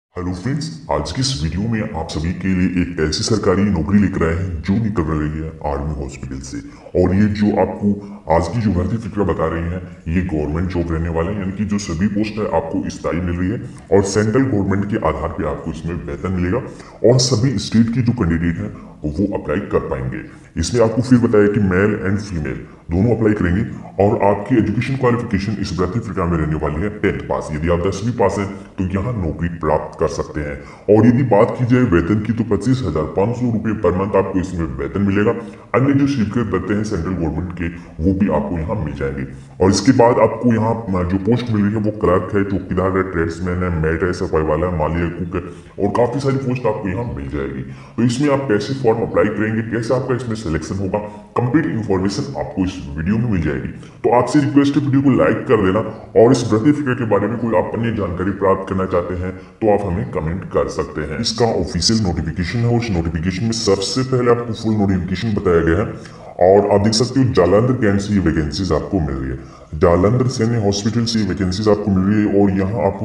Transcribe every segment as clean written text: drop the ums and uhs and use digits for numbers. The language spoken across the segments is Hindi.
हेलो फ्रेंड्स, आज की इस वीडियो में आप सभी के लिए एक ऐसी सरकारी नौकरी लेकर आए हैं जो निकल रही है आर्मी हॉस्पिटल से। और ये जो आपको आज की जो भर्ती फिक्र बता रही है ये गवर्नमेंट जॉब रहने वाला है, यानी कि जो सभी पोस्ट है आपको स्थायी मिल रही है और सेंट्रल गवर्नमेंट के आधार पे आपको इसमें वेतन मिलेगा और सभी स्टेट की जो कैंडिडेट है वो अप्लाई कर पाएंगे। इसमें आपको फिर बताया कि मेल एंड फीमेल दोनों अप्लाई करेंगे और आपकी एजुकेशन क्वालिफिकेशन इस भर्ती प्रक्रिया में रहने वाली है 10th पास। यदि आप 10वीं पास हैं तो यहाँ नौकरी प्राप्त कर सकते हैं। और यदि बात की जाए वेतन की तो 25,500 रुपये पर मंथ आपको इसमें वेतन मिलेगा। अन्य जो स्वीकृत भत्ते हैं सेंट्रल गवर्नमेंट के वो भी आपको यहाँ मिल जाएंगे। और इसके बाद आपको यहाँ जो पोस्ट मिल रही है वो क्लर्क है, चौकीदार है, ट्रेड्समैन है, मेट है, सफाई वाला है, माली है, कुक है और काफी सारी पोस्ट आपको यहाँ मिल जाएगी। तो इसमें आप कैसे फॉर्म अप्लाई करेंगे, कैसे आपका इसमें सिलेक्शन होगा, कंप्लीट इन्फॉर्मेशन आपको इस वीडियो में मिल जाएगी। तो आपसे रिक्वेस्ट है वीडियो को लाइक कर देना और इस भर्ती फिक्र के बारे में कोई आप अन्य जानकारी प्राप्त करना चाहते हैं तो आप हमें कमेंट कर सकते हैं। इसका ऑफिशियल नोटिफिकेशन है और उस नोटिफिकेशन में सबसे पहले आपको फुल नोटिफिकेशन बताया गया है और आप देख सकते हो जालंधर कैंट से ये वैकेंसीज आपको मिल रही है। जालंधर सैन्य हॉस्पिटल से वैकेंसीज आपको मिल रही है और यहाँ आपको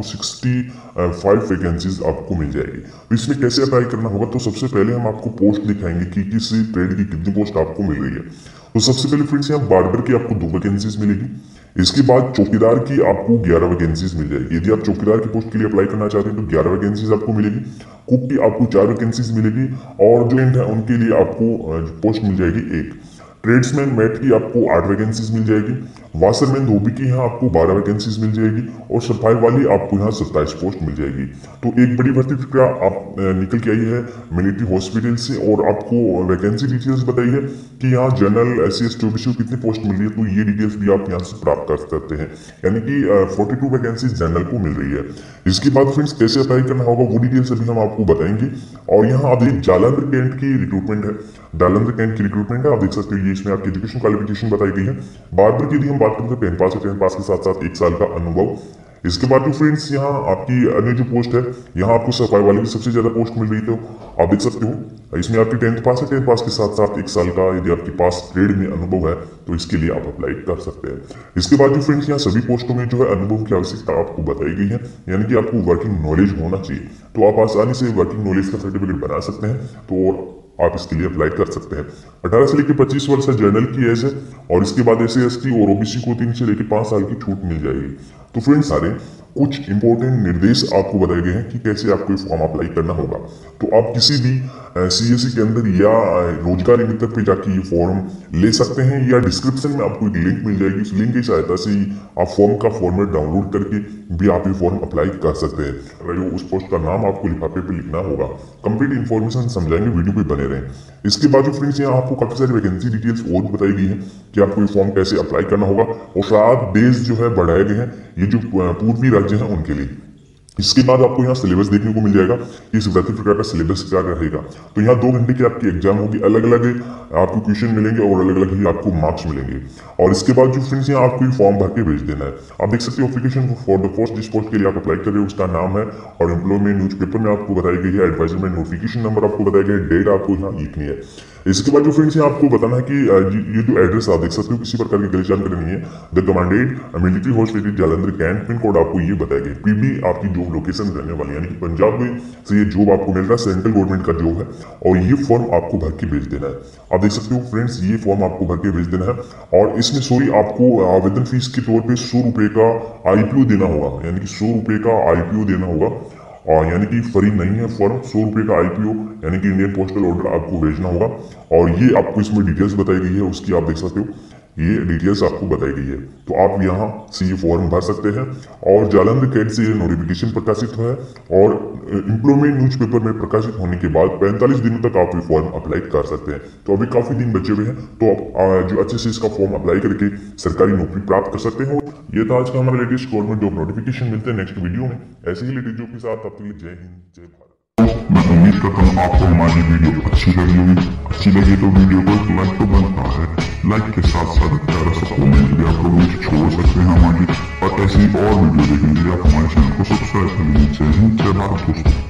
65 वैकेंसीज आपको मिल जाएगी। तो इसमें कैसे अप्लाई करना होगा, तो सबसे पहले हम आपको पोस्ट दिखाएंगे कि किस ट्रेड की कितनी पोस्ट आपको मिल रही है। तो सबसे पहले फ्रेंड्स यहाँ बार्बर की आपको 2 वैकेंसीज मिलेगी। इसके बाद चौकीदार की आपको 11 वैकेंसीज मिल जाएगी। यदि आप चौकीदार की पोस्ट के लिए अप्लाई करना चाहते हैं तो 11 वैकेंसीज आपको मिलेगी। कुक की आपको 4 वैकेंसीज मिलेगी और जो एंड है उनके लिए आपको पोस्ट मिल जाएगी 1। ट्रेड्समैन मेट की आपको 8 वैकेंसीज मिल जाएगी। वाशरमैन धोबी की यहाँ आपको 12 वैकेंसीज मिल जाएगी और सफाई वाली आपको यहाँ 27 पोस्ट मिल जाएगी। तो एक बड़ी भर्ती प्रक्रिया आप निकल के आई है मिलिट्री हॉस्पिटल से और आपको वैकेंसी डिटेल्स बताई है कि यहाँ जनरल SC ST OBC को कितनी पोस्ट मिल रही है। तो ये डिटेल्स भी आप यहाँ से प्राप्त कर सकते हैं, यानी कि 42 वैकेंसी जनरल को मिल रही है। इसके बाद फ्रेंड्स कैसे अप्लाई करना होगा वो डिटेल्स अभी हम आपको बताएंगे। और यहाँ आप देख जालंधर कैंट की रिक्रूटमेंट है, जालंधर कैंट की रिक्रूटमेंट है, आप देख सकते हो। ये इसमें आपकी एजुकेशन क्वालिफिकेशन बताई गई है। बार्बर की यदि हम बात करें तो 10th पास है, 10th पास के साथ साथ 1 साल का अनुभव। इसके बाद फ्रेंड्स यहाँ आपकी अन्य जो पोस्ट है यहाँ आपको सफाई वाले की सबसे ज्यादा पोस्ट मिल रही है। तो आप देख सकते हो इसमें आपकी 10th पास है, 10th पास के साथ साथ 1 साल का यदि आपके पास ट्रेड में अनुभव है तो इसके लिए आप अप्लाई कर सकते हैं। इसके बाद जो फ्रेंड्स यहाँ सभी पोस्टों में जो है अनुभव की आवश्यकता आपको बताई गई है, यानी कि आपको वर्किंग नॉलेज होना चाहिए। तो आप आसानी से वर्किंग नॉलेज का सर्टिफिकेट बना सकते हैं, तो आप इसके लिए अप्लाई कर सकते हैं। 18 से लेकर 25 वर्ष है जनरल की एज है और इसके बाद SC ST और OBC को 3 से लेकर 5 साल की छूट मिल जाएगी। तो फ्रेंड्स सारे कुछ इंपॉर्टेंट निर्देश आपको बताए गए हैं कि कैसे आपको ये फॉर्म अप्लाई करना होगा। तो आप किसी भी CSE के अंदर या रोजगार मित्र पे जाके ये फॉर्म ले सकते हैं या डिस्क्रिप्शन में आपको एक लिंक मिल जाएगी। उस लिंक की सहायता से आप फॉर्म का फॉर्मेट डाउनलोड करके भी आप ये फॉर्म अप्लाई कर सकते हैं। उस पोस्ट का नाम आपको लिफाफे पे लिखना होगा। कंप्लीट इन्फॉर्मेशन समझाएंगे, वीडियो पे बने रहें। इसके बाद जो फ्रेंड्स यहाँ आपको काफी सारी वैकेंसी डिटेल्स और भी बताई गई है कि आपको ये फॉर्म कैसे अप्लाई करना होगा और 7 डेज जो है बढ़ाए गए हैं ये जो पूर्वी राज्य हैं उनके लिए। इसके बाद आपको यहाँ सिलेबस देखने को मिल जाएगा कि इस भर्ती प्रकार का सिलेबस क्या रहेगा। तो यहाँ 2 घंटे की आपकी एग्जाम होगी, अलग अलग आपको क्वेश्चन मिलेंगे और अलग अलग ही आपको मार्क्स मिलेंगे। और इसके बाद जो फ्रेंड्स यहाँ आपको फॉर्म भर के भेज देना है। आप देख सकते हो एप्लीकेशन फॉर द पोस्ट जिस पोस्ट के लिए आप अप्लाई कर रहे हो उसका नाम है और एम्प्लॉयमेंट न्यूज़पेपर में आपको बताई गई है, एडवर्टाइजमेंट नोटिफिकेशन नंबर आपको बताया गया है, डेट आपको यहाँ लिखनी है। इसके बाद जो फ्रेंड्स यहाँ आपको बताना है कि ये जो एड्रेस आप देख सकते हो किसी प्रकार की गलत जानकारी नहीं है। The commanded military hospital Jalandhar cantt, pin code आपको ये बताया गया। PB आपकी जॉब लोकेशन रहने वाली है, यानी कि पंजाब में से ये जॉब आपको मिल रहा है, सेंट्रल गवर्नमेंट का जॉब है और ये फॉर्म आपको भर के भेज देना है। आप देख सकते हो फ्रेंड्स ये फॉर्म आपको भर के भेज देना है और इसमें आपको आवेदन फीस के तौर पर 100 रुपये का IPO देना होगा, यानी कि 100 रुपये का IPO देना होगा। और यानी कि फ्री नहीं है फॉर्म, 100 रुपये का IPO यानी कि इंडियन पोस्टल ऑर्डर आपको भेजना होगा। और ये आपको इसमें डिटेल्स बताई गई है, उसकी आप देख सकते हो ये डिटेल्स आपको बताई गई है। तो आप यहाँ से ये फॉर्म भर सकते हैं और जालंधर कैंट से ये नोटिफिकेशन प्रकाशित है और एम्प्लॉयमेंट न्यूज़पेपर में प्रकाशित होने के बाद 45 दिनों तक आप ये फॉर्म अप्लाई कर सकते हैं। तो अभी काफी दिन बचे हुए हैं, तो आप जो अच्छे से इसका फॉर्म अप्लाई करके सरकारी नौकरी प्राप्त कर सकते हैं। ये था आज का हमारा लेटेस्ट गवर्नमेंट जॉब नोटिफिकेशन। मिलते हैं नेक्स्ट वीडियो में ऐसे ही लेटेस्ट जॉब के साथ। तब तक के लिए जय हिंद, जय भारत। मैं उम्मीद करता हूँ आपको हमारी वीडियो अच्छी लगी होगी। अच्छी लगी तो वीडियो को लाइक तो बनता है, लाइक के साथ साथ प्यारा सा कमेंट भी आप लोग छोड़ सकते हैं हमारी। और ऐसी और वीडियो देखने के लिए आप हमारे चैनल को सब्सक्राइब कर लीजिए। जय हिंद, जय भारत दोस्तों।